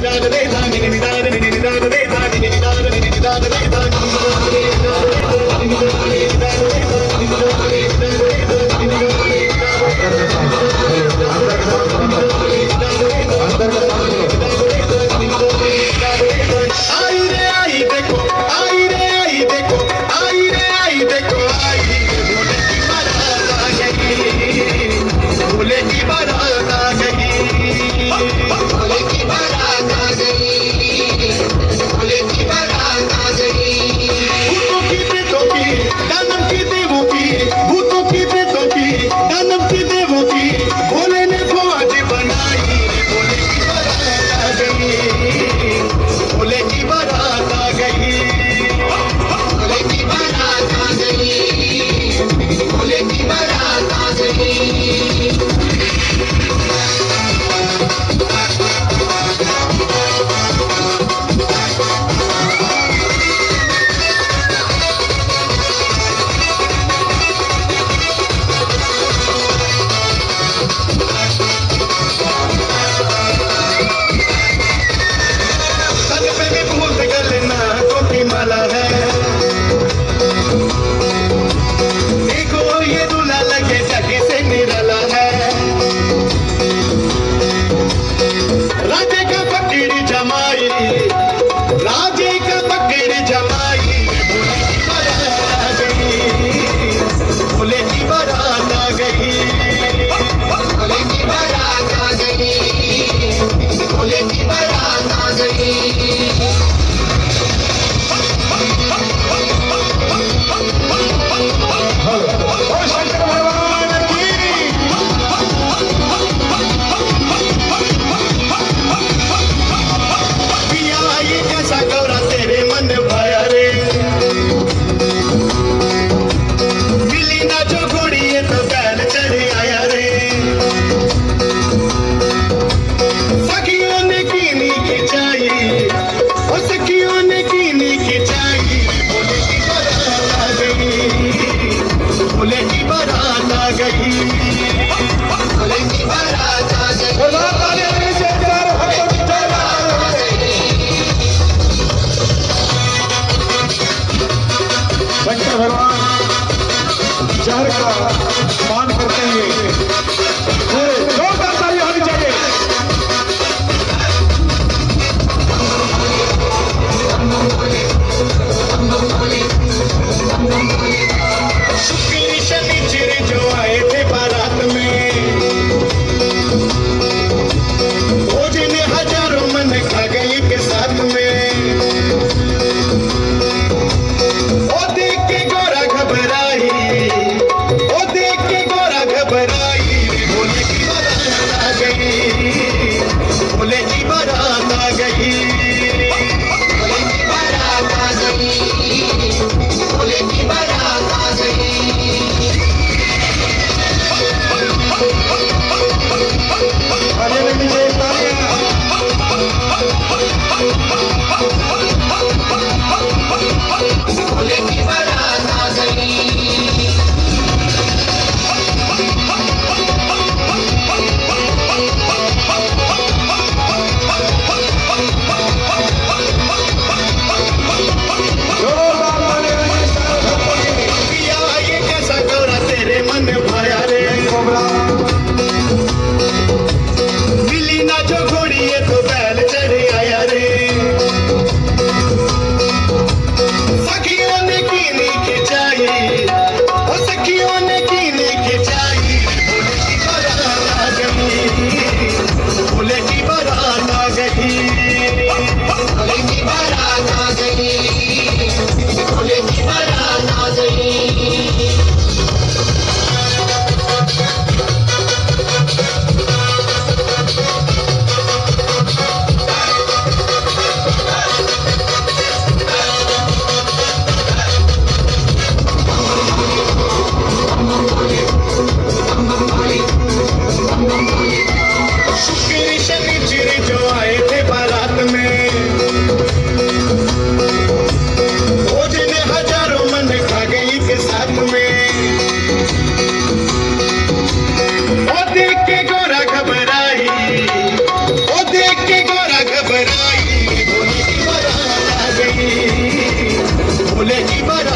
शहर का मान करते हुए जोरदार ताली होनी चाहिए। शुक्र शनिचर जो आए थे बारात में, भोजन हजारों मन खा गए के साथ में। ओ देख के गोरा घबराई, ओ देख के गोरा घबराई, भोले की बारात आ गई, भोले की बारात आ गई, भोले की बारात आ गई, भोले की बारात आ गई। भोले की बारात आ गई। ये कैसा गौरा तेरे मन भाया रे, मिली ना जो घोड़ी ये तो बैल चढ़ आया रे। सखियों ने कीनी खिंचाई, ओ सखियों ने कीनी खिंचाई, भोले की बारात आ गई, भोले की बारात आ गई, भोले की बारात आ गई, भोले की बारात आ गई। शुक्र शनिचर जो आए थे बारात में, घबराई, भोले की बारात आ गई, भोले की बारात